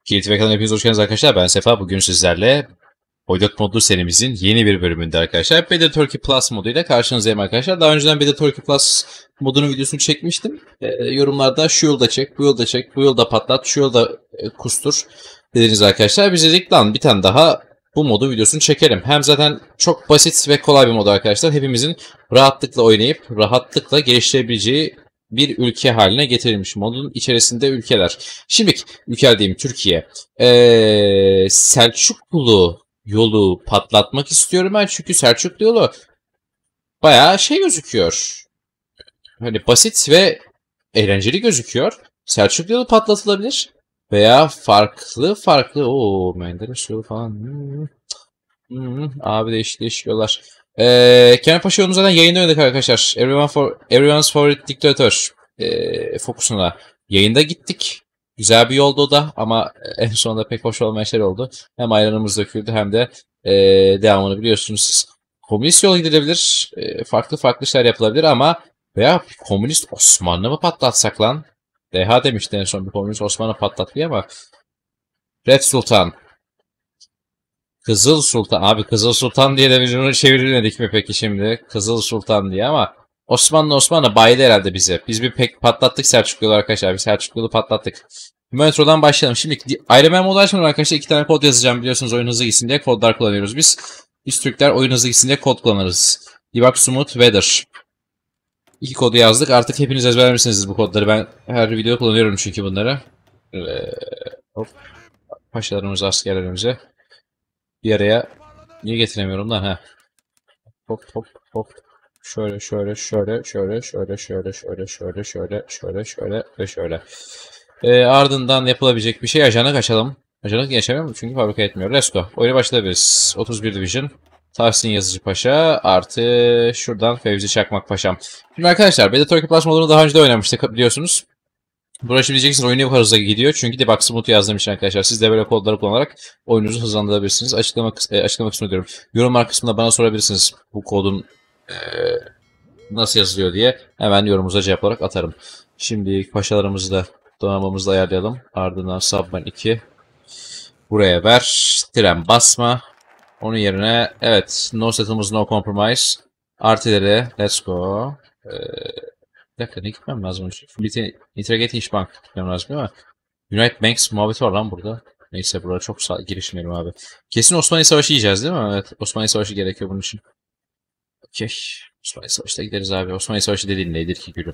Kilit ve kanalına hepiniz hoş geldiniz arkadaşlar. Ben Sefa. Bugün sizlerle Voidot modlu serimizin yeni bir bölümünde arkadaşlar. Beta Turkey Plus moduyla karşınızdayım arkadaşlar. Daha önceden Beta Turkey Plus modunun videosunu çekmiştim. Yorumlarda şu yolda çek, bu yolda çek, bu yolda patlat, şu yolda kustur dediniz arkadaşlar. Biz dedik lan bir tane daha bu modu videosunu çekelim. Hem zaten çok basit ve kolay bir mod arkadaşlar. Hepimizin rahatlıkla oynayıp rahatlıkla geliştirebileceği bir ülke haline getirilmiş. Modun içerisinde ülkeler. Şimdi ülke diyeyim Türkiye. Selçuklu yolu patlatmak istiyorum ben. Çünkü Selçuklu yolu bayağı şey gözüküyor. Hani basit ve eğlenceli gözüküyor. Selçuklu yolu patlatılabilir. Veya farklı. Oo, Menderes yolu falan. Abi değişik yollar. Kemal Paşa yolunu zaten yayında oynadık arkadaşlar. Everyone's Favorite Dictator fokusuna yayında gittik. Güzel bir yoldu o da ama en sonunda pek hoş olmayan şeyler oldu. Hem ayranımız döküldü hem de devamını biliyorsunuz siz. Komünist yol gidilebilir. Farklı şeyler yapılabilir ama veya komünist Osmanlı mı patlatsak lan? Deha demişti en son bir komünist Osmanlı patlatmıyor ama Red Sultan. Kızıl Sultan. Abi Kızıl Sultan diye de biz bunu çevirmedik mi peki şimdi? Kızıl Sultan diye ama Osmanlı bayıldı herhalde bize. Biz bir pek patlattık Selçuklu'yu arkadaşlar. Biz Selçuklu'yu patlattık. Metrodan başlayalım. Şimdi Iron Man modu açmadan arkadaşlar 2 tane kod yazacağım. Biliyorsunuz oyun hızlı gitsin diye kodlar kullanıyoruz biz. Biz Türkler oyun hızlı gitsin diye kod kullanırız. Debug Smooth Weather. 2 kodu yazdık. Artık hepiniz ezberlemişsiniz bu kodları. Ben her videoda kullanıyorum çünkü bunları. Hop. Paşalarımıza, askerlerimize. Bir araya niye getiremiyorum lan ha? Hop. Şöyle ve şöyle. Ardından yapılabilecek bir şey ajanlık açalım. Ajanlık yaşamıyor mu? Çünkü fabrika etmiyor. Let's go. Oyuna başlayabiliriz. 31 Division. Tahsin Yazıcı Paşa artı şuradan Fevzi Çakmak Paşam. Şimdi arkadaşlar Beta Turkey Plus modunu daha önce de oynamıştık biliyorsunuz. Buraya şimdi diyeceksiniz oyun ne kadar hızlı gidiyor. Çünkü Debug Smooth yazdığım için arkadaşlar. Siz de böyle kodları kullanarak oyununuzu hızlandırabilirsiniz. Açıklama kısmı diyorum. Yorumlar kısmında bana sorabilirsiniz bu kodun nasıl yazılıyor diye. Hemen yorumunuza cevap olarak atarım. Şimdi paşalarımızı da donanmamızı da ayarlayalım. Ardından Subman 2. Buraya ver. Tren basma. Onun yerine evet no settlements no compromise. Artilleri let's go. Bir dakika ne gitmem lazım? Interrogating Bank gitmem lazım değil mi? United Banks muhabbeti var lan burada. Neyse burada çok girişmeyelim abi. Kesin Osmanlı Savaşı yiyeceğiz değil mi? Evet Osmanlı Savaşı gerekiyor bunun için. Okey. Osmanlı Savaşı'da gideriz abi. Osmanlı Savaşı dediğin nedir ki gülüm?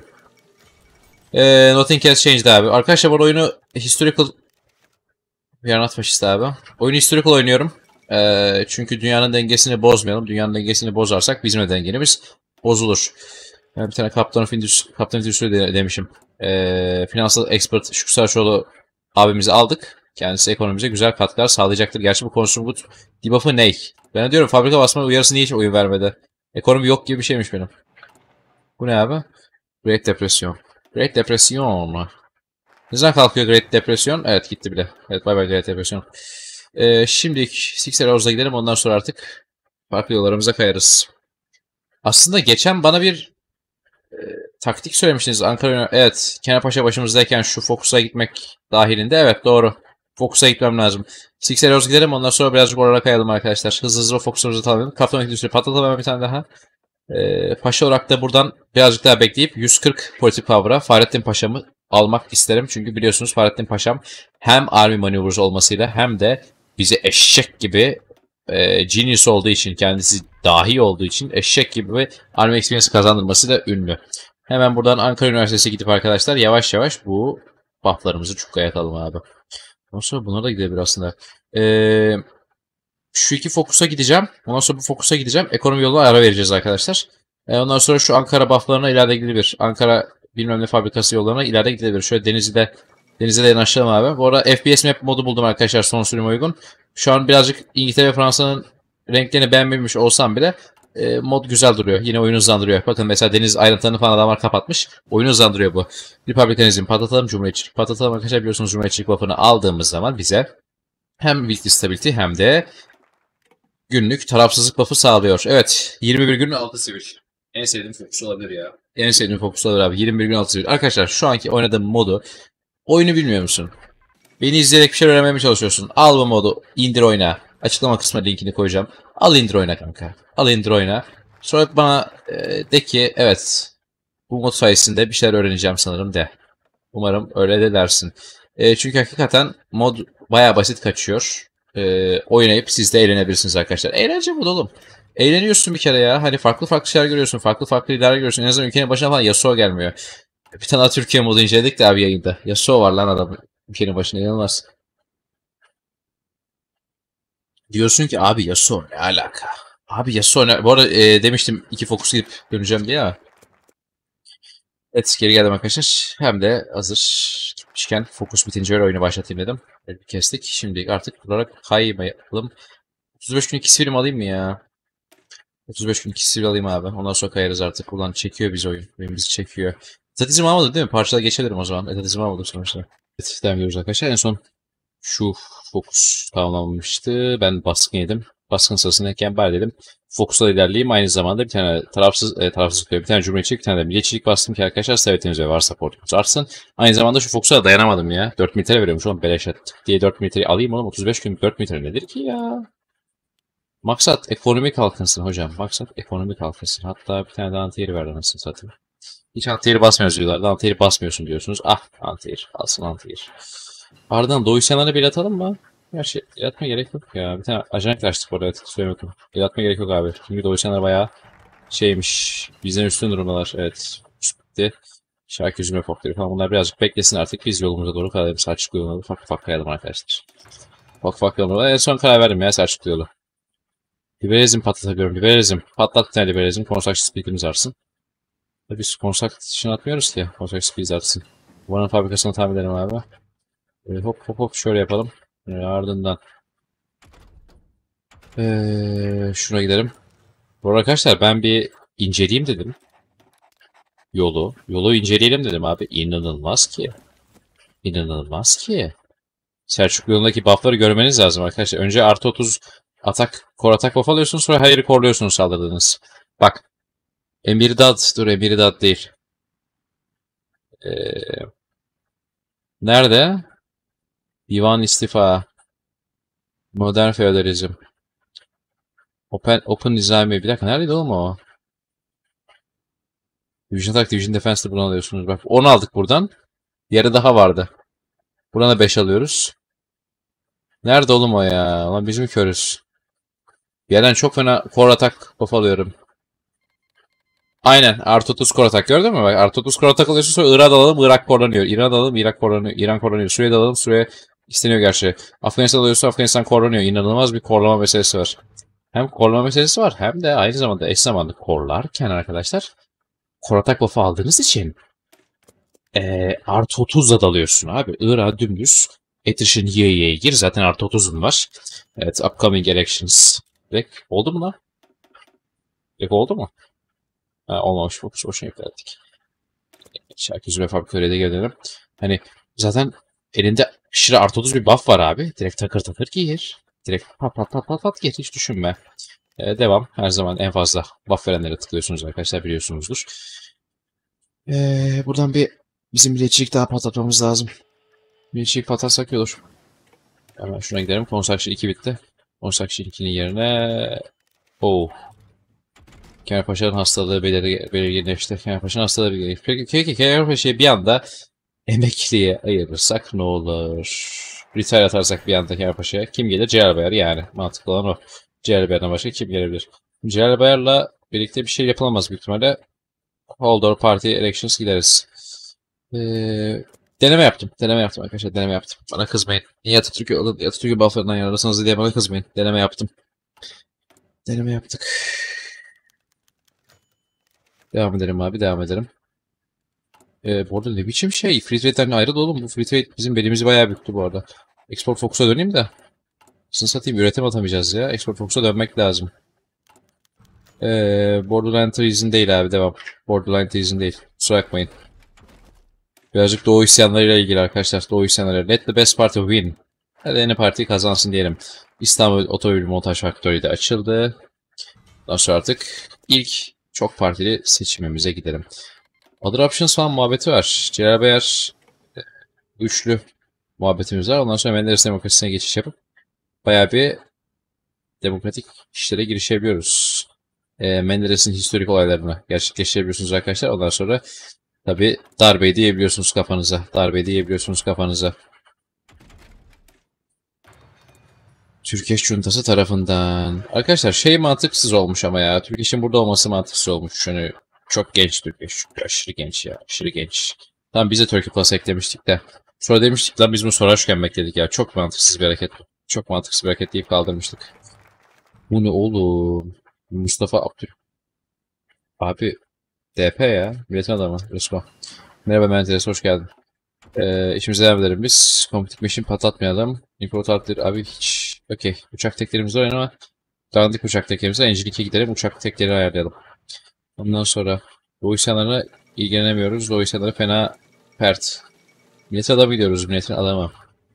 Nothing has changed abi. Arkadaşlar bu oyunu historical... We are not fascist abi. Oyunu historical oynuyorum. Çünkü dünyanın dengesini bozmayalım. Dünyanın dengesini bozarsak bizim de dengemiz bozulur. Bir tane Kaptan Findüsü demişim. Finansal expert Şükrü Sarıçoğlu abimizi aldık. Kendisi ekonomimize güzel katkılar sağlayacaktır. Gerçi bu Consumer Good debuff'ı ne? Ben diyorum fabrika basma uyarısı niye hiç oyun vermedi? Ekonomi yok gibi bir şeymiş benim. Bu ne abi? Great Depression. Great Depression mu? Ne zaman kalkıyor Great Depression? Evet gitti bile. Evet bay bay Great Depression. Şimdilik Six Arrows'a gidelim. Ondan sonra artık farklı yollarımıza kayarız. Aslında geçen bana bir taktik söylemiştiniz Ankara. Evet Kemal Paşa başımızdayken şu Focus'a gitmek dahilinde. Evet doğru. Focus'a gitmem lazım. Six Arrows gidelim. Ondan sonra birazcık oralara kayalım arkadaşlar. Hızlı o Focus'umuzu alalım. Kaptan Endüstri patlatalım bir tane daha. Paşa olarak da buradan birazcık daha bekleyip 140 politik power'a Fahrettin Paşa'mı almak isterim. Çünkü biliyorsunuz Fahrettin Paşam hem Army Maneuvers olmasıyla hem de bizi eşek gibi genius olduğu için, kendisi dahi olduğu için eşek gibi ve Army Experience kazandırmasıyla ünlü. Hemen buradan Ankara Üniversitesi'ne gidip arkadaşlar yavaş yavaş bu bufflarımızı çukkaya atalım abi. Ondan sonra bunlara da gidebilir aslında. Şu iki Focus'a gideceğim. Ondan sonra bu Focus'a gideceğim. Ekonomi yoluna ara vereceğiz arkadaşlar. Ondan sonra şu Ankara bufflarına ileride gidilebilir. Ankara bilmem ne fabrikası yollarına ileride gidilebilir. Şöyle Denizli'de yanaşalım abi. Bu arada FPS map modu buldum arkadaşlar son sürüme uygun. Şu an birazcık İngiltere ve Fransa'nın renklerini beğenmemiş olsam bile mod güzel duruyor. Yine oyunu hızlandırıyor. Bakın mesela deniz ayrıntılarını falan adamlar kapatmış. Oyunu hızlandırıyor bu. Republikanizm patlatalım, cumhuriyetçilik patlatalım arkadaşlar. Biliyorsunuz cumhuriyetçilik buff'ını aldığımız zaman bize hem military stability hem de günlük tarafsızlık buff'ı sağlıyor. Evet 21 gün 6 sivil. En sevdiğim fokus olabilir ya. En sevdiğim fokus olabilir abi. 21 gün 6 sivil. Arkadaşlar şu anki oynadığım modu oyunu bilmiyor musun? Beni izleyerek bir şey öğrenmeye mi çalışıyorsun? Al bu modu. İndir oyna. Açıklama kısmına linkini koyacağım. Al indir oyna kanka. Al indir oyna. Sonra bana de ki evet bu mod sayesinde bir şeyler öğreneceğim sanırım de. Umarım öyle de dersin. Çünkü hakikaten mod baya basit kaçıyor. Oynayıp siz de eğlenebilirsiniz arkadaşlar. Eğlence mod oğlum. Eğleniyorsun bir kere ya. Hani farklı farklı şeyler görüyorsun. Farklı farklı liderler görüyorsun. En azından ülkenin başına falan Yasuo gelmiyor. Bir tane daha Türkiye modu inceledik de abi yayında. Yasuo var lan adam. Ülkenin başına inanılmaz. Diyorsun ki abi Yasuo ne alaka? Abi Yasuo ne? Bu arada demiştim 2 fokus gidip döneceğim diye ya. Evet geri geldim arkadaşlar. Hem de hazır gitmişken fokus bitince öyle oyunu başlatayım dedim. Kestik. Şimdi artık durarak kaymayalım. 35 gün 2 film alayım mı ya? 35 gün 2 film alayım abi. Ondan sonra kayarız artık. Ulan çekiyor biz oyun. Oyun bizi çekiyor. Etatizm almadık değil mi? Parçalara geçebilirim o zaman. Etatizm almadık sonuçta. Evet devam ediyoruz arkadaşlar. En son şu fokus tamamlanmıştı. Ben baskın yedim. Baskın sırasındayken bari dedim. Fokusla ilerleyeyim. Aynı zamanda bir tane tarafsız bir tane cumhuriyetçilik, bir tane de milliyetçilik bastım ki arkadaşlar servetimiz ve var supportumuz artsın. Aynı zamanda şu fokusa da dayanamadım ya. 4 militer veriyorum şu an beleş diye 4 militeri alayım oğlum. 35 gün 4 militer nedir ki ya? Maksat ekonomi kalkınsın hocam. Maksat ekonomi kalkınsın. Hatta bir tane de anti-yeri verdi anasını satayım. Hiç anti-yeri basmıyoruz diyorlar. Anti-yeri basmıyorsun diyorsunuz. Ah anti-yeri. Alsın anti-yeri. Ardından Doğu isyanlarına bir atalım mı? Gerçi el atma gerek yok ya. Bir tane ajan yaklaştık orada. Evet, söylemedim. El atma gerek yok abi. Çünkü Doğu isyanlar bayağı şeymiş. Bizden üstün durumdalar. Evet. Bitti. Şarkı yüzüme fokları falan. Bunlar birazcık beklesin artık. Biz yolumuza doğru kalalım. Selçuklu yoluna ufak ufak kayalım arkadaşlar. Ufak ufak yoluna. En son karar verdim ya Selçuklu yolu. Liberalizm patlatabiliyorum. Liberalizm. Patlat bir tane liberalizm. Construction speed'imiz artsın. Tabii biz construction atmıyoruz ki. Construction speed artsın. Buranın fabrikasını tahmin edelim abi. Hop hop hop şöyle yapalım. Ardından şuna gidelim. Bu arada arkadaşlar ben bir inceleyeyim dedim. Yolu inceleyelim dedim abi. İnanılmaz ki. İnanılmaz ki. Selçuklu yolundaki buff'ları görmeniz lazım arkadaşlar. Önce artı 30 core atak buff alıyorsunuz. Sonra her yeri korluyorsunuz saldırdığınız. Bak. Emirdad. Dur Emirdad değil. Nerede? Divan istifa. Modern feodalizm. Open Nizami. Bir dakika neredeydi oğlum o? Division Attack, Division Defense'de bunu alıyorsunuz. Bak 10 aldık buradan. Yere daha vardı. Buradan da 5 alıyoruz. Nerede oğlum o ya? Ulan biz mi körüz? Bir yerden çok fena core atak buff alıyorum. Aynen. Artı 30 core atak gördün mü? Bak artı 30 core atak alıyorsun sonra Irak'ı alalım. Irak corelanıyor. İran'ı alalım. Irak corelanıyor. İran corelanıyor. Suriye'de alalım. Suriye isteniyor gerçi. Afganistan alıyorsun. Afganistan corelanıyor. İnanılmaz bir corelama meselesi var. Hem corelama meselesi var hem de aynı zamanda eş zamanlı corelarken arkadaşlar core atak buff'ı aldığınız için artı 30'la dalıyorsun abi. Irak'a dümdüz Attrition Y'ye gir. Zaten artı 30'un var. Evet. Upcoming Elections. Direkt oldu mu lan? Direkt oldu mu? Ha, olmamış. Boşuna yükledik. Şarkı ve fabrikaya da gelelim. Hani zaten elinde aşırı artı 30 bir buff var abi. Direkt takır takır giyir. Direkt pat pat pat pat pat gir. Hiç düşünme. Devam. Her zaman en fazla buff verenlere tıklıyorsunuz arkadaşlar biliyorsunuzdur. Buradan bir bizim milliyetçilik daha patlatmamız lazım. Milliyetçilik patlatsak iyi olur. Hemen şuna gidelim. Construction 2 bitti. Construction 2'nin yerine... Oh. Kemalpaşa'nın hastalığı belirginleşti. Kemalpaşa'nın hastalığı belirginleşti. Peki Kemalpaşa'yı bir anda emekliye ayırırsak ne olur? Retire atarsak bir anda Kemalpaşa'ya kim gelir? Celal Bayar yani. Mantıklı olan o. Celal Bayar'dan başka kim gelebilir? Celal Bayar'la birlikte bir şey yapılamaz büyük ihtimalle. Holdor Party Elections gideriz. Deneme yaptım. Deneme yaptım arkadaşlar. Deneme yaptım. Bana kızmayın. Niye Atatürk'ü bufflarından yararsanız diye bana kızmayın. Deneme yaptım. Deneme yaptık. Devam edelim abi. Devam edelim. Bu arada ne biçim şey? Free trade'den ayrı da oğlum. Bu free trade bizim belimizi bayağı büktü bu arada. Export Fox'a döneyim de. Sizin satayım. Üretim atamayacağız ya. Export Fox'a dönmek lazım. Borderline Treason değil abi. Devam. Borderline Treason değil. Kusura bakmayın. Birazcık Doğu isyanlarıyla ilgili arkadaşlar. Doğu isyanları. Let the best party win. Hadi yeni parti kazansın diyelim. İstanbul Otomobil Montaj Faktörü de açıldı. Daha sonra artık ilk çok partili seçimimize gidelim. Other options falan muhabbeti var. Celal Bayar güçlü. muhabbetimiz var. Ondan sonra Menderes demokrasisine geçiş yapıp bayağı bir demokratik işlere girişebiliyoruz. Menderes'in historik olaylarını gerçekleştirebiliyorsunuz arkadaşlar. Ondan sonra tabi darbe diyebiliyorsunuz kafanıza. Darbe diyebiliyorsunuz kafanıza. Türkeş Cuntası tarafından. Arkadaşlar şey mantıksız olmuş ama ya. Türkeş'in burada olması mantıksız olmuş. Yani çok genç Türkeş. Aşırı genç ya. Aşırı genç. Tamam biz de Turkey Plus eklemiştik de. Sonra demiştik lan biz bunu sorarken bekledik ya. Çok mantıksız bir hareket. Çok mantıksız bir hareket deyip kaldırmıştık. Bu ne oğlum? Mustafa Abdül. Abi DP ya. Milletin adamı. Resmen. Merhaba Menteres, hoş geldin. İşimize devam edelim biz. Kompitik meşin patlatmayalım. İmparatorlukları abi hiç. Okey. Uçak teklerimiz var ama dandik uçak teklerimize Engine 2'ye gidelim. Uçak tekleri ayarlayalım. Ondan sonra Doğu İsyanlarına ilgilenemiyoruz. Doğu İsyanları fena pert. Milletin adamı gidiyoruz. Milletin adamı.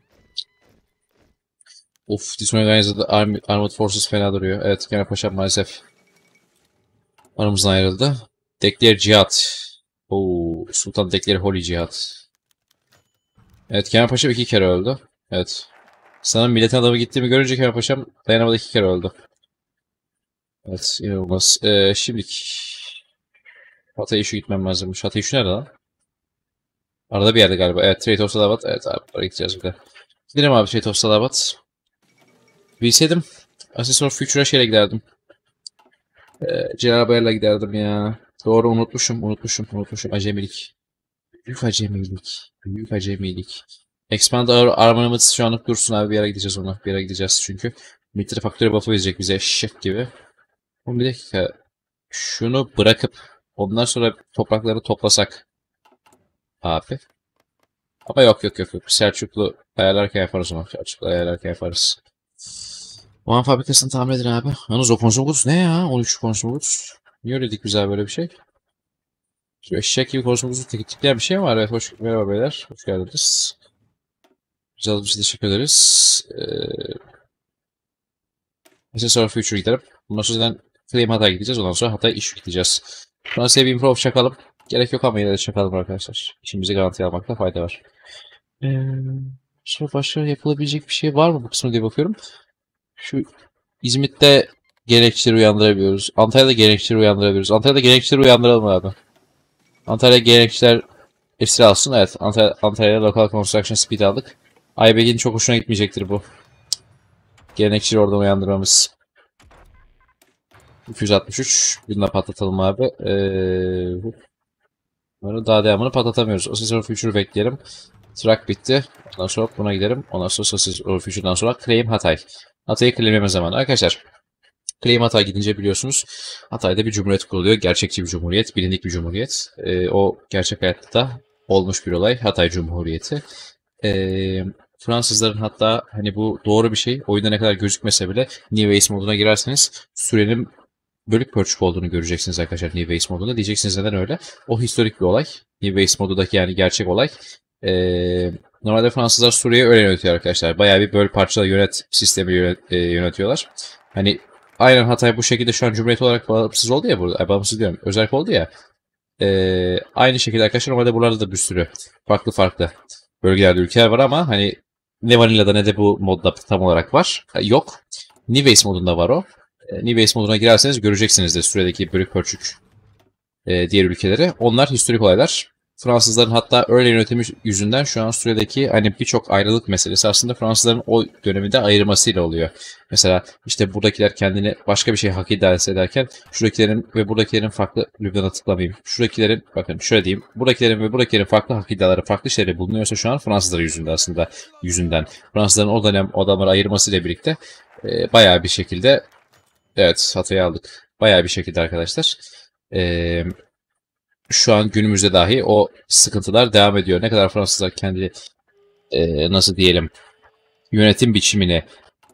Of, Disorganized Armored Forces fena duruyor. Evet, Kemal Paşa maalesef aramızdan ayrıldı. Dekler Cihat. Oo, Sultan Dekleri Holy Cihat. Evet, Kemal Paşa 2 kere öldü. Evet. Sanırım milletin adamı gittiğimi görünce Kemal Paşam dayanamadı, 2 kere öldü. Evet, inanılmaz. Şimdilik Hatay'a şu gitmem lazımmış. Hatay şu nerede lan? Arada bir yerde galiba. Evet, Trade of Salavat. Evet abi, oraya gideceğiz bir de. Gidelim abi Trade of Salavat. Bilseydim Assassin of Future'a şeyle giderdim. Celal Bayar'la giderdim ya. Doğru, unutmuşum. Acemilik. Büyük acemilik. Büyük acemilik. Expand Armaments şu anlık dursun abi, bir yere gideceğiz ona. Bir yere gideceğiz çünkü. Military Factory buff'ı verecek bize şef gibi. Ama bir dakika. Şunu bırakıp ondan sonra toprakları toplasak. Abi. Ama yok. Selçuklu ayarlarken yaparız onu. Selçuklu ayarlarken yaparız. Oğan fabrikasını tamir edin abi. Yalnız o konsumguz ne ya? 13 konsumguz. Niye öyle dedik biz abi böyle bir şey? Şu eşek gibi konsumguzu tikleyen bir şey mi var? Evet, merhaba beyler. Hoş geldiniz. Güzel bir şey, teşekkür ederiz. Sonra Future gidelim. Bundan sonra Claim Hatay gideceğiz. Ondan sonra Hatay iş gideceğiz. Fransa'ya bir improv çakalım. Gerek yok ama yine de çakalım arkadaşlar. İşimizi garantiye almakta fayda var. Sonra başka yapılabilecek bir şey var mı bu kısmı diye bakıyorum. Şu İzmit'te gerekçeleri uyandırabiliyoruz. Antalya'da gerekçeleri uyandırabiliyoruz. Antalya'da gerekçeleri uyandıralım abi. Antalya gerekçeler esir alsın. Evet, Antalya'da Local Construction Speed aldık. Aybek'in çok hoşuna gitmeyecektir bu. Gelenekçileri oradan uyandırmamız. 263. Bunu da patlatalım abi. Daha devamını patlatamıyoruz. Assassin Future bekleyelim. Track bitti. Ondan sonra buna gidelim. Ondan sonra Assassin Future'dan sonra Claim Hatay. Hatay'ı claimleme zamanı. Arkadaşlar, Claim Hatay gidince biliyorsunuz Hatay'da bir cumhuriyet kuruluyor. Gerçekçi bir cumhuriyet. Bilindik bir cumhuriyet. O gerçek hayatta da olmuş bir olay. Hatay Cumhuriyeti. Fransızların hatta hani bu doğru bir şey. Oyunda ne kadar gözükmese bile New Ace moduna girerseniz sürenin bölük pörçük olduğunu göreceksiniz arkadaşlar New Ace modunda. Diyeceksiniz neden öyle? O historik bir olay. New Ace modundaki yani gerçek olay. Normalde Fransızlar Suriye'yi öyle yönetiyor arkadaşlar. Bayağı bir böl parçala yönet sistemi yönetiyorlar. Hani aynen Hatay bu şekilde şu an cumhuriyet olarak bağımsız oldu ya burada. Bağımsız diyorum. Özerk oldu ya. Aynı şekilde arkadaşlar normalde buralarda da bir sürü farklı bölgelerde ülkeler var ama hani ne Vanilla'da ne de bu modda tam olarak var. Yok. New Ace modunda var o. New Ace moduna girerseniz göreceksiniz de süredeki bölük pörçük diğer ülkeleri. Onlar historik olaylar. Fransızların hatta öyle yönetimi yüzünden şu an Suriye'deki hani birçok ayrılık meselesi aslında Fransızların o döneminde ayırmasıyla oluyor. Mesela işte buradakiler kendini başka bir şey hak iddiası ederken şuradakilerin ve buradakilerin farklı Lübnan'a tıklamayayım. Şuradakilerin bakın şöyle diyeyim. Buradakilerin ve buradakilerin farklı hak iddiaları farklı şeyleri bulunuyorsa şu an Fransızlar yüzünden. Fransızların o dönem adamları ayırmasıyla birlikte bayağı bir şekilde evet Hatay'ı aldık. Bayağı bir şekilde arkadaşlar. Şu an günümüzde dahi o sıkıntılar devam ediyor. Ne kadar Fransızlar kendi nasıl diyelim yönetim biçimini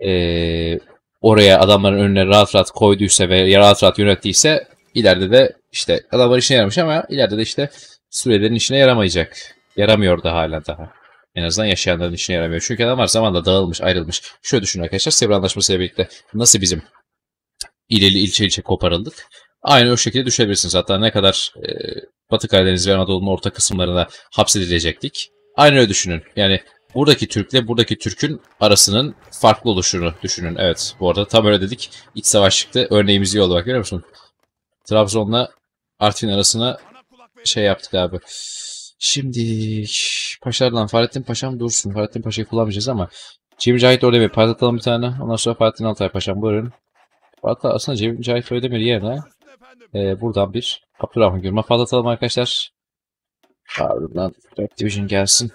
oraya adamların önüne rahat koyduysa ve rahat yönettiyse ileride de işte adamların işine yaramış ama ileride de işte Suriyelilerin işine yaramayacak. Yaramıyor da hala daha. En azından yaşayanların işine yaramıyor. Çünkü adamlar zamanla dağılmış, ayrılmış. Şöyle düşünün arkadaşlar, Sevr Anlaşması ile birlikte nasıl bizim ilçe koparıldık. Aynı o şekilde düşebilirsiniz. Hatta ne kadar Batı Karadeniz ve Anadolu'nun orta kısımlarına hapsedilecektik. Aynı öyle düşünün. Yani buradaki Türk'le buradaki Türk'ün arasının farklı oluşunu düşünün. Evet, bu arada tam öyle dedik. İç savaş çıktı. Örneğimiz iyi oldu bak, görüyor musun? Trabzon'la Artvin arasına şey yaptık abi. Şimdi Paşalardan Fahrettin Paşam dursun. Fahrettin Paşa'yı kullanmayacağız ama Cemil Cahit Özdemir patlatalım bir tane. Ondan sonra Fahrettin Altay Paşam buyurun. Hatta aslında Cemil Cahit Özdemir yerine buradan bir Abdurrahman Gürman patlatalım arkadaşlar. Ardından 4 Division gelsin.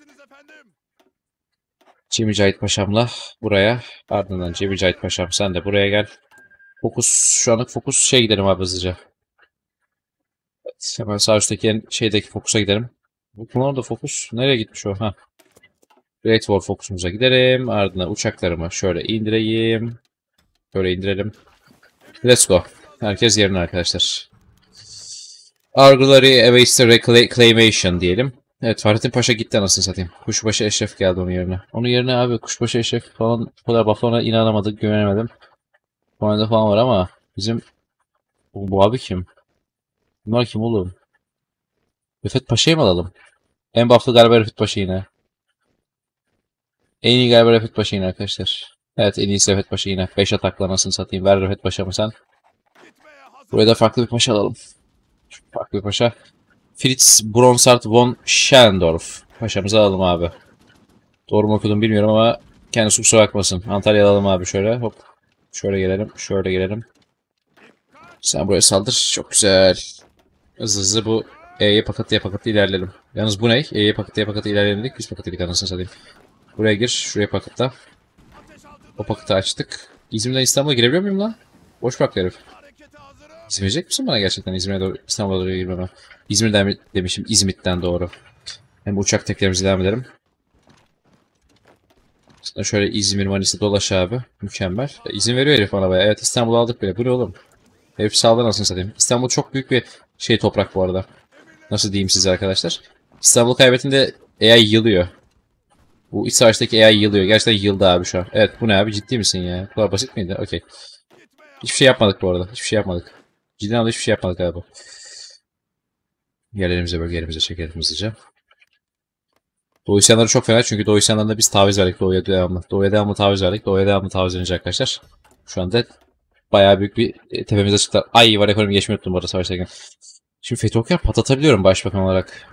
Cemil Cahit Paşam'la buraya. Ardından Cemil Cahit Paşam sen de buraya gel. Fokus, şu anlık fokus şey gidelim abi hızlıca. Evet, hemen sağ üstteki şeydeki fokusa gidelim. Bunlar da fokus. Nereye gitmiş o? Ha. Great Wall fokusumuza gidelim. Ardından uçaklarımı şöyle indireyim. Böyle indirelim. Let's go. Herkes yerine arkadaşlar. Argulary Awaits the Reclamation diyelim. Evet, Fahrettin Paşa gitti anasını satayım. Kuşbaşı Eşref geldi onun yerine. Onun yerine abi Kuşbaşı Eşref falan bu kadar buff'larına inanamadık, güvenemedim. Puanında falan var ama bizim bu abi kim? Bunlar kim oğlum? Rıfat Paşa'yı mı alalım? En buff'lı galiba Rıfat Paşa yine. En iyi galiba Rıfat Paşa yine arkadaşlar. Evet, en iyisi Rıfat Paşa yine. 5 atakla anasını satayım. Ver Rıfat Paşa'mı sen. Buraya da farklı bir paşa alalım. Farklı bir paşa. Fritz Bronsart von Schellendorf. Paşamızı alalım abi. Doğru mu okudum bilmiyorum ama kendisi kusura bakmasın. Antalya'ya alalım abi şöyle. Hop. Şöyle gelelim. Şöyle gelelim. Sen buraya saldır. Çok güzel. Hızlı hızlı bu E'ye pakatı ilerleyelim. Yalnız bu ne? E'ye pakatı ilerleyelim dedik. Biz pakatıydık anasını satayım. Buraya gir. Şuraya pakatla. O pakatı açtık. İzmir'den İstanbul'a girebiliyor muyum lan? Boş bak herif. İzin verecek misin bana gerçekten İzmir'e doğru, İstanbul'a doğru girmeme? İzmir'den demişim. İzmit'ten doğru. Hem uçak teklerimizi devam edelim. Sonra şöyle İzmir Manisa dolaş abi. Mükemmel. İzin veriyor herif bana baya. Evet, İstanbul'u aldık bile. Bu ne oğlum? Herif sağdan nasıl satayım. İstanbul çok büyük bir şey toprak bu arada. Nasıl diyeyim size arkadaşlar. İstanbul kaybettiğinde AI yılıyor. Bu iç savaştaki AI yılıyor. Gerçekten yıldı abi şu an. Evet, bu ne abi, ciddi misin ya? Bu kadar basit miydi? Okey. Hiçbir şey yapmadık bu arada. Hiçbir şey yapmadık. Cidden anlamda hiçbir şey yapmadık abi. Yerlerimize bölgelerimize çekelim hızlıca. Doğu isyanları çok fena çünkü Doğu isyanlarında biz taviz verdik Doğu'ya devamlı. Doğu'ya devamlı taviz verdik. Doğu'ya devamlı taviz verince arkadaşlar. Şu anda bayağı büyük bir tepemize çıktılar. Ay var, ekonomi geçmeyi unuttum bu arada savaştayken. Şimdi Fethokar patlatabiliyorum başbakan olarak.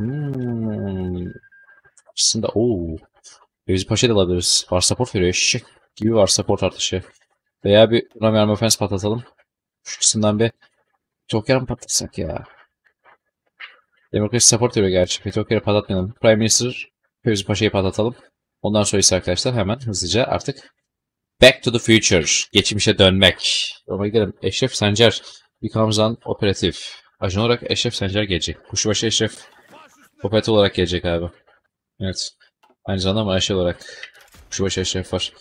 Aslında ooo. Fevzi Paşa'yı da alabiliriz. Var support veriyor. Şık gibi var support artışı. Veya bir Roman Offense patlatalım. Şu kısımdan bir Fethokar mı patlatsak ya? Demokrasi support veriyor gerçi. Fethokar'ı patlatmayalım. Prime Minister Fevzi Paşa'yı patlatalım. Ondan sonra ise arkadaşlar hemen hızlıca artık Back to the Future. Geçmişe dönmek. Ona gidelim. Eşref Sencer becomes an operative. Ajan olarak Eşref Sencer gelecek. Kuşbaşı Eşref operatif olarak gelecek abi. Evet. Aynı zamanda maaşı olarak Kuşbaşı Eşref var.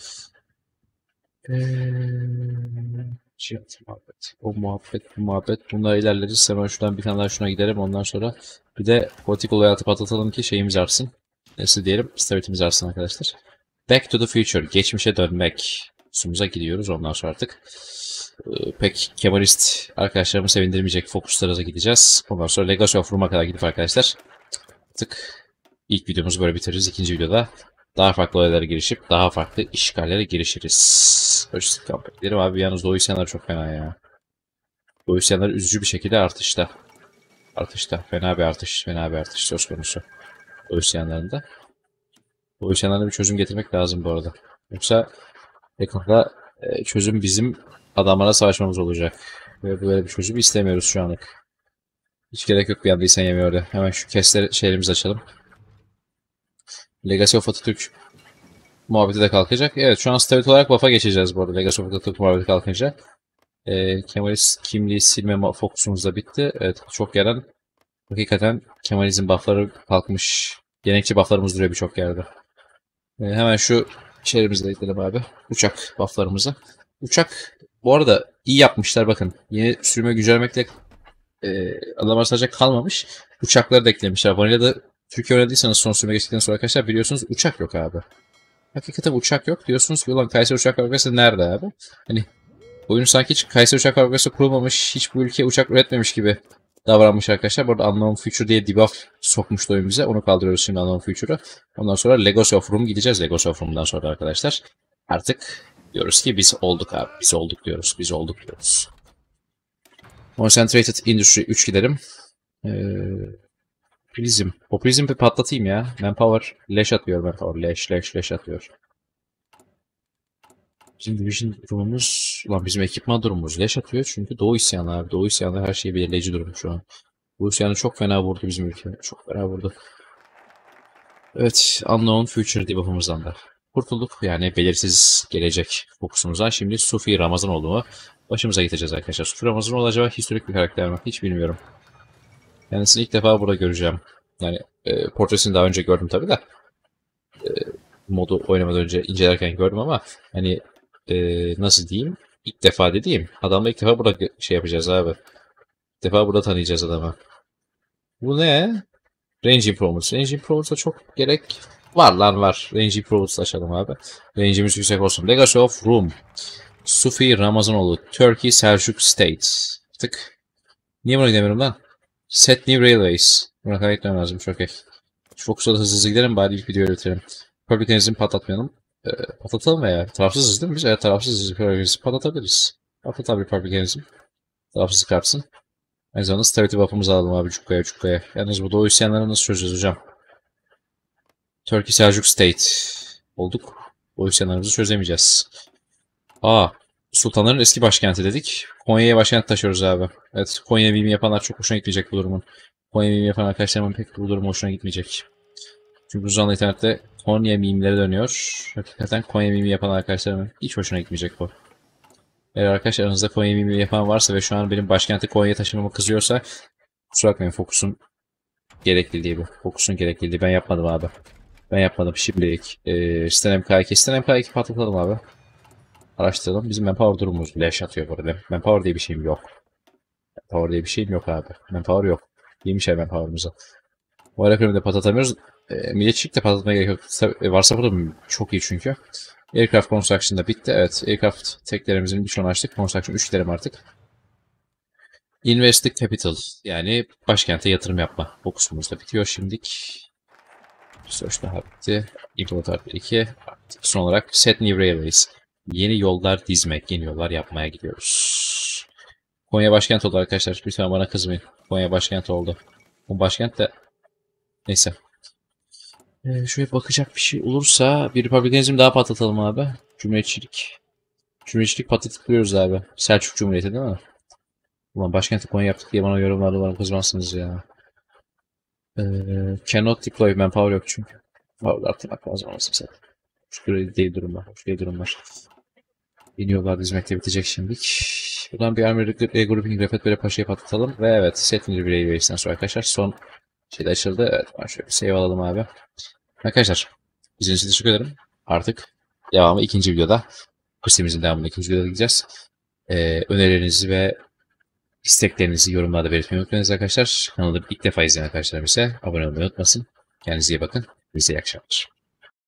Muhabbet. O muhabbet, bu muhabbet. Bunlar ilerleriz. Hemen şuradan bir tane daha şuna gidelim. Ondan sonra bir de politik hayatı patlatalım ki şeyimiz artsın. Nasıl diyelim? Stabilitemiz artsın arkadaşlar. Back to the Future. Geçmişe dönmek. Sumuza gidiyoruz. Ondan sonra artık pek Kemalist arkadaşlarımı sevindirmeyecek fokuslara gideceğiz. Ondan sonra Legacy of Room'a kadar gidip arkadaşlar artık ilk videomuzu böyle bitiririz. İkinci videoda daha farklı olaylara girişip daha farklı işgallere girişiriz. Lojistik kampanyayı abi, yalnız Doğu isyanları çok fena ya. Doğu isyanları üzücü bir şekilde artışta. Artışta. Fena bir artış. Fena bir artış söz konusu. Doğu isyanlarında. Doğu isyanlarına bir çözüm getirmek lazım bu arada. Yoksa yakında çözüm bizim adamlara savaşmamız olacak. Ve böyle bir çözüm istemiyoruz şu anlık. Hiç gerek yok bir anda isyan yemiyor orada. Hemen şu kestleri şeylerimizi açalım. Legacy of Atatürk muhabbeti de kalkacak. Evet, şu an stabilite olarak buff'a geçeceğiz bu arada. Legacy of Atatürk muhabbeti kalkınca. Kemalist kimliği silme fokusumuz da bitti. Evet, çok yerden hakikaten Kemalizm buff'ları kalkmış. Gelenekçi buff'larımız duruyor birçok yerde. Hemen şu şeylerimizi de ekleyelim abi. Uçak buff'larımızı. Uçak bu arada iyi yapmışlar bakın. Yeni sürüme güncellemekle adamlar sadece kalmamış. Uçakları da eklemişler. Vanilla'da Türkiye oynadıysanız son sürüme geçtikten sonra arkadaşlar biliyorsunuz uçak yok abi. Hakikaten uçak yok. Diyorsunuz ki ulan Kayseri Uçak Fabrikası nerede abi? Hani oyun sanki hiç Kayseri Uçak Fabrikası kurulmamış, hiç bu ülke uçak üretmemiş gibi davranmış arkadaşlar. Bu arada Unknown Future diye debuff sokmuştu oyun bize. Onu kaldırıyoruz şimdi Unknown Future'ı. Ondan sonra Legacy of Room gideceğiz. Legacy of Room'dan sonra arkadaşlar. Artık diyoruz ki biz olduk abi. Biz olduk diyoruz. Biz olduk diyoruz. Concentrated Industry 3 gidelim. Prism. O Prism'i patlatayım ya. Manpower. Leş atıyor Manpower. Leş atıyor. Bizim Division durumumuz... Ulan bizim ekipman durumumuz leş atıyor. Çünkü Doğu isyanı abi. Doğu isyanı her şeyi belirleyici durum şu an. Bu isyanı çok fena vurdu bizim ülke. Çok fena vurdu. Evet. Unknown Future debuff'ımızdan da kurtulduk. Yani belirsiz gelecek fokusumuza. Şimdi Sufi Ramazanoğlu'nu başımıza gideceğiz arkadaşlar. Sufi Ramazanoğlu acaba historik bir karakter mi? Hiç bilmiyorum. Kendisini ilk defa burada göreceğim. Yani portresini daha önce gördüm tabii de. Modu oynamadan önce incelerken gördüm ama hani nasıl diyeyim? İlk defa dediğim. Adamla ilk defa burada şey yapacağız abi. İlk defa burada tanıyacağız adamı. Bu ne? Range Improvements. Range Improvements'a çok gerek var lan var. Range Improvements'ı açalım abi. Range'imiz yüksek olsun. Legacy of Room. Sufi Ramazanoğlu. Turkey Selçuk State. Tık. Niye buna gidemiyorum lan? Set New Railways. Buna kaydetmem lazım. Çok iyi. Şu fokusa da hızlı gidelim. Bari ilk videoyu bitirelim. Republicanizmi patlatmayalım. Patlatalım veya. Tarafsızız değil mi biz? Evet tarafsızız. Republicanizmi patlatabiliriz. Patlat abi Republicanizm. Tarafsız çıkartsın. Aynı zamanda stability buff'ımızı alalım abi cukkaya. Yalnız bu Doğu isyanlarını nasıl çözeceğiz hocam? Turkey Seljuk State. Olduk. Doğu isyanlarımızı çözemeyeceğiz. Sultanların eski başkenti dedik. Konya'ya başkent taşıyoruz abi. Evet Konya mimi yapanlar çok hoşuna gitmeyecek bu durumun. Konya mimi yapan arkadaşlarımın pek bu durum hoşuna gitmeyecek. Çünkü uzanlı internette Konya mimleri dönüyor. Hakikaten Konya mimi yapan arkadaşlarımın hiç hoşuna gitmeyecek bu. Eğer arkadaşlar aranızda Konya mimi yapan varsa ve şu an benim başkenti Konya'ya taşımama kızıyorsa kusura bakmayın fokusun gerekliliği bu. Fokusun gerekliliği. Ben yapmadım abi. Ben yapmadım şimdilik. Stan MK2. Stan MK2 patlatalım abi. Araştıralım. Bizim manpower durumumuz leş atıyor bu arada. Manpower diye bir şeyim yok. Manpower diye bir şeyim yok abi. Manpower yok. Yemişler manpower'ımızı. Bu aeroplane'i de patlatamıyoruz. Milliyetçilik de patlatmaya gerek yok. Varsa bu da çok iyi çünkü. Aircraft Construction da bitti. Evet. Aircraft teklerimizin birçoğunu açtık. Construction 3 gidelim artık. Invested Capital. Yani başkente yatırım yapma. Fokusumuz da bitiyor şimdilik. Search daha bitti. Implementar 2. Son olarak Set New Railways. Yeni yollar dizmek, yeni yollar yapmaya gidiyoruz. Konya başkent oldu arkadaşlar. Lütfen bana kızmayın. Konya başkent oldu. Bu başkent de... Neyse. Şöyle bakacak bir şey olursa bir Republikanizm daha patlatalım abi. Cumhuriyetçilik. Cumhuriyetçilik patlatıklıyoruz abi. Selçuk Cumhuriyeti değil mi? Ulan başkenti Konya yaptık diye bana yorumlarda umarım kızmazsınız ya. Cannot deploy manpower yok çünkü. Power arttırmak lazım anasını. Hoş değil durumlar. Hoş değil durumlar. Yeni yollar dizmekte bitecek şimdilik. Buradan bir army grouping Refet Bey Paşa'yı patlatalım. Ve evet Setting Railways'ten sonra arkadaşlar son şey de açıldı. Evet ben şöyle bir save alalım abi. Arkadaşlar izlediğiniz için teşekkür ederim. Artık devamı ikinci videoda. Kustimizin devamında ikinci videoda gideceğiz. Önerilerinizi ve isteklerinizi yorumlarda belirtmeyi unutmayınız arkadaşlar. Kanalı ilk defa izleyen arkadaşlarım ise abone olmayı unutmasın. Kendinize iyi bakın. Bize iyi akşamlar.